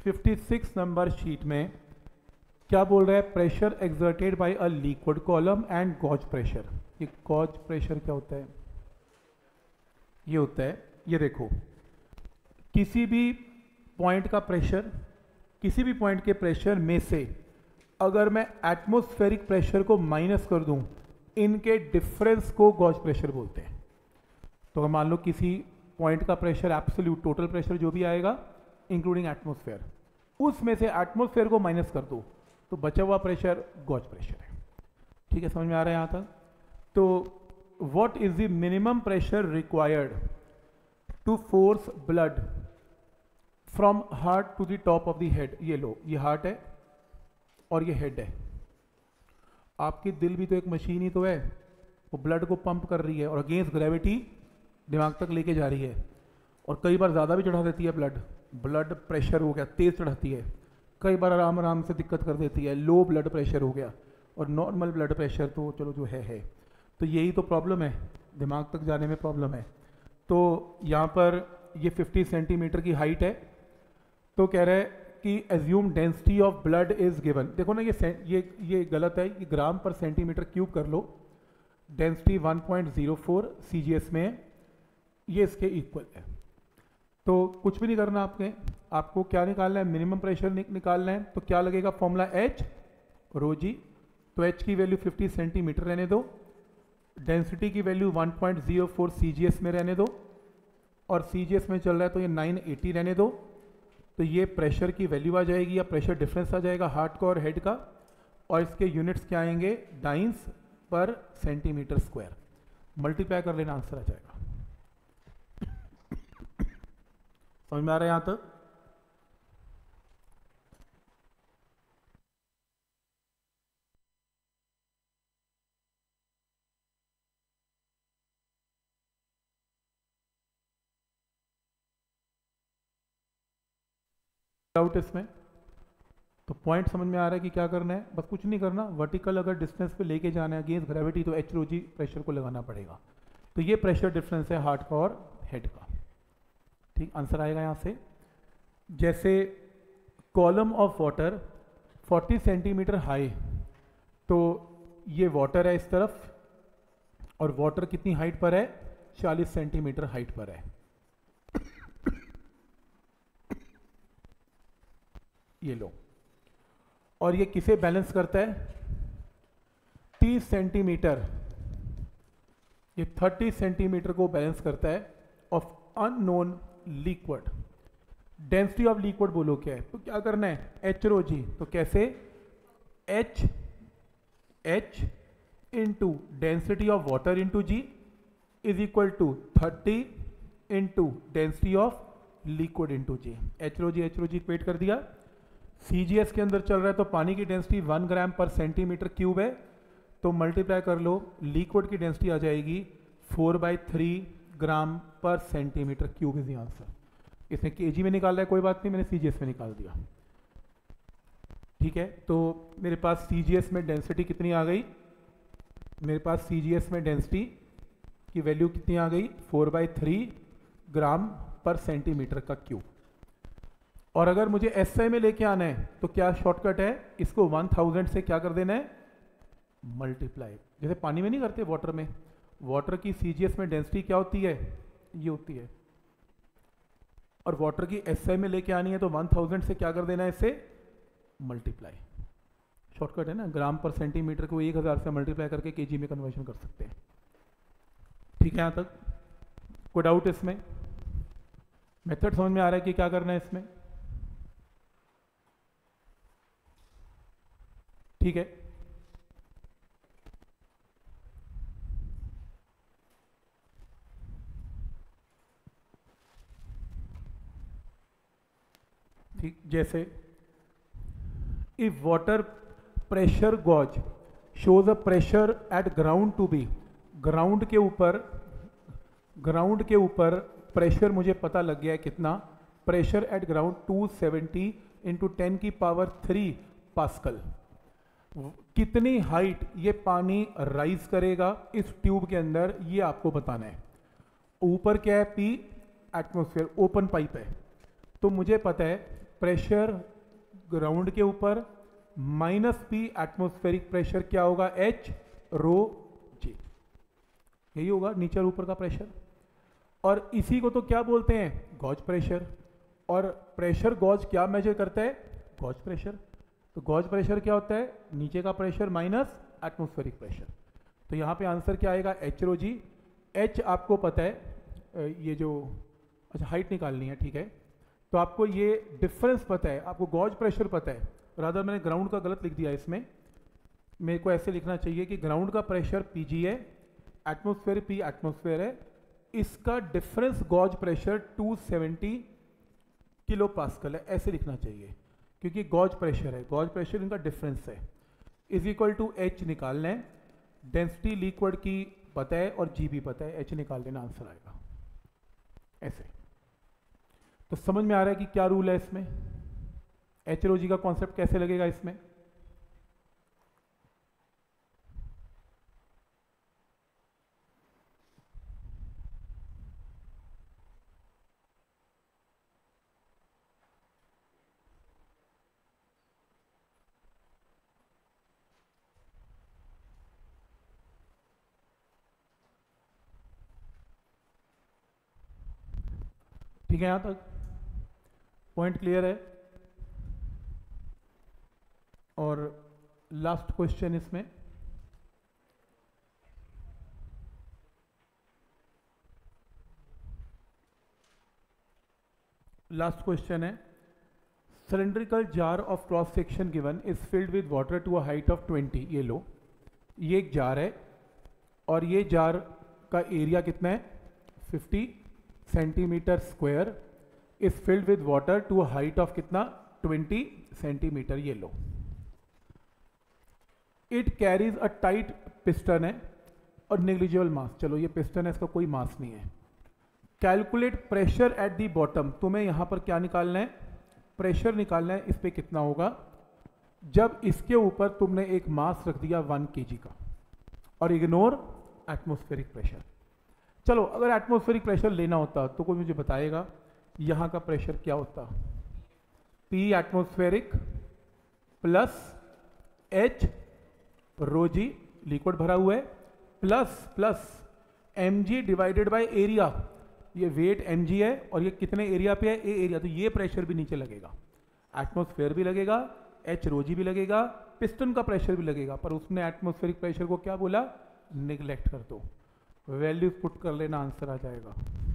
56 number sheet में क्या बोल रहा है, pressure exerted by a liquid column and gauge pressure. ये गॉज प्रेशर क्या होता है, ये होता है, ये देखो, किसी भी पॉइंट का प्रेशर, किसी भी पॉइंट के प्रेशर में से अगर मैं एटमॉस्फेरिक प्रेशर को माइनस कर दूं, इनके डिफरेंस को गॉज प्रेशर बोलते हैं। तो अगर मान लो किसी पॉइंट का प्रेशर, एब्सोल्यूट टोटल प्रेशर जो भी आएगा इंक्लूडिंग एटमॉस्फेयर, उसमें से एटमॉस्फेयर को माइनस कर दो तो बचा हुआ प्रेशर गॉज प्रेशर है। ठीक है, समझ में आ रहा है यहाँ तक? तो what is the minimum pressure required to force blood from heart to the top of the head. ये लो, ये हार्ट है और ये हेड है। आपकी दिल भी तो एक मशीन ही तो है, वो ब्लड को पंप कर रही है और अगेंस्ट ग्रेविटी दिमाग तक लेके जा रही है, और कई बार ज़्यादा भी चढ़ा देती है ब्लड प्रेशर हो गया तेज़ चढ़ाती है, कई बार आराम आराम से दिक्कत कर देती है, लो ब्लड प्रेशर हो गया, और नॉर्मल ब्लड प्रेशर तो चलो जो है। तो यही तो प्रॉब्लम है, दिमाग तक जाने में प्रॉब्लम है। तो यहाँ पर ये 50 सेंटीमीटर की हाइट है, तो कह रहा है कि assume density of blood is given. देखो ना, ये गलत है, ये ग्राम पर सेंटीमीटर क्यूब कर लो। डेंसिटी 1.04 CGS में है, ये इसके इक्वल है। तो कुछ भी नहीं करना आपको क्या निकालना है, मिनिमम प्रेशर निकालना है। तो क्या लगेगा फॉर्मूला, H रो जी। तो H की वैल्यू 50 सेंटीमीटर रहने दो, डेंसिटी की वैल्यू 1.04 CGS में रहने दो, और CGS में चल रहा है तो ये 980 रहने दो। तो ये प्रेशर की वैल्यू आ जाएगी, या प्रेशर डिफरेंस आ जाएगा हार्ट का और हेड का, और इसके यूनिट्स क्या आएंगे, डाइंस पर सेंटीमीटर स्क्वायर। मल्टीप्लाई कर लेना, आंसर आ जाएगा। समझ में आ रहा है यहां तक? डाउट इसमें? तो पॉइंट समझ में आ रहा है कि क्या करना है, बस कुछ नहीं करना, वर्टिकल अगर डिस्टेंस पे लेके जाना है अगेंस्ट ग्रेविटी, तो H रो जी प्रेशर को लगाना पड़ेगा। तो ये प्रेशर डिफरेंस है हार्ट का और हेड का। ठीक, आंसर आएगा यहाँ से। जैसे column of water 40 centimetre high, तो ये वाटर है इस तरफ, और वाटर कितनी हाइट पर है, 40 सेंटीमीटर हाइट पर है। ये लो, और ये किसे बैलेंस करता है, 30 सेंटीमीटर, ये 30 सेंटीमीटर को बैलेंस करता है of unknown liquid. Density of liquid बोलो क्या है, तो क्या करना है, H रो जी। तो कैसे, H into density of water into G is equal to 30 into density of liquid into G. H rho G equate कर दिया। CGS के अंदर चल रहा है तो पानी की डेंसिटी 1 ग्राम पर सेंटीमीटर क्यूब है, तो मल्टीप्लाई कर लो, लिक्विड की डेंसिटी आ जाएगी 4/3 gram per centimetre cube is the answer. इसने केजी में निकाल रहा है, कोई बात नहीं, मैंने CGS में निकाल दिया। ठीक है, तो मेरे पास CGS में डेंसिटी कितनी आ गई, मेरे पास CGS में डेंसिटी की वैल्यू कितनी आ गई, 4/3 ग्राम पर सेंटीमीटर का क्यूब। और अगर मुझे SI में लेके आना है तो क्या शॉर्टकट है, इसको 1000 से क्या कर देना है, मल्टीप्लाई। जैसे पानी में नहीं करते, वाटर में, वाटर की CGS में डेंसिटी क्या होती है, ये होती है, और वाटर की SI में लेके आनी है तो 1000 से क्या कर देना है, इसे मल्टीप्लाई। शॉर्टकट है ना, ग्राम पर सेंटीमीटर को 1000 से मल्टीप्लाई करके केजी में कन्वर्जन कर सकते हैं। ठीक है, यहां तक कोई डाउट इसमें? मेथड समझ में आ रहा है कि क्या करना है इसमें? ठीक है, ठीक, जैसे if water pressure gauge shows a pressure at ground to be, ground के ऊपर प्रेशर मुझे पता लग गया है कितना, प्रेशर एट ग्राउंड 270 इंटू 10 की पावर 3 पास्कल। कितनी हाइट ये पानी राइज करेगा इस ट्यूब के अंदर, ये आपको बताना है। ऊपर क्या है, P एटमॉस्फेयर, ओपन पाइप है, तो मुझे पता है, प्रेशर ग्राउंड के ऊपर माइनस पी एटमॉस्फेरिक प्रेशर क्या होगा, एच रो जी, यही होगा नीचे और ऊपर का प्रेशर। और इसी को तो क्या बोलते हैं, गॉज प्रेशर। और प्रेशर गॉज क्या मेजर करता है, गॉज प्रेशर। तो गॉज प्रेशर क्या होता है, नीचे का प्रेशर माइनस एटमॉस्फेरिक प्रेशर। तो यहाँ पे आंसर क्या आएगा, एच रो जी। एच आपको पता है, ये जो अच्छा हाइट निकालनी है, ठीक है। तो आपको ये डिफरेंस पता है, आपको गॉज प्रेशर पता है। रादर मैंने ग्राउंड का गलत लिख दिया इसमें, मेरे को ऐसे लिखना चाहिए कि ग्राउंड का प्रेशर पीजी है, एटमॉस्फेयर पी एटमॉस्फेयर है, इसका difference gauge pressure 270 kilo pascal है, ऐसे लिखना चाहिए, क्योंकि गॉज प्रेशर है, गॉज प्रेशर इनका डिफरेंस है। इज इक्वल टू एच निकालना है, डेंसिटी लिक्विड की पता है और जी भी पता है, एच निकाल देना आंसर आएगा ऐसे। तो समझ में आ रहा है कि क्या रूल है इसमें, एच रो जी का कॉन्सेप्ट कैसे लगेगा इसमें। ठीक है, यहां तक पॉइंट क्लियर है। और लास्ट क्वेश्चन इसमें, लास्ट क्वेश्चन है, cylindrical jar of cross section given is filled with water to a height of 20। ये लो, ये एक जार है और ये जार का एरिया कितना है, 50 centimetre square, is filled with water to a height of कितना, 20 सेंटीमीटर। ये लो, it carries a tight piston है और नेग्लिजिबल मास। चलो ये पिस्टन है, इसका कोई मास नहीं है। Calculate pressure at the bottom, तुम्हें यहां पर क्या निकालना है, प्रेशर निकालना है, इस पे कितना होगा जब इसके ऊपर तुमने एक मास रख दिया 1 kg का, और इग्नोर एटमॉस्फेरिक प्रेशर। चलो अगर एटमॉस्फेरिक प्रेशर लेना होता तो कोई मुझे बताएगा यहां का प्रेशर क्या होता, P atmospheric plus H rho G, liquid भरा हुआ है, plus M G divided by area, ये वेट एम जी है और ये कितने एरिया पे है, ए एरिया, तो ये प्रेशर भी नीचे लगेगा, एटमॉस्फेयर भी लगेगा, एच रो जी भी लगेगा, पिस्टन का प्रेशर भी लगेगा, पर उसने एटमॉस्फेरिक प्रेशर को क्या बोला, निगलेक्ट कर दो। वैल्यूज पुट कर लेना, आंसर आ जाएगा।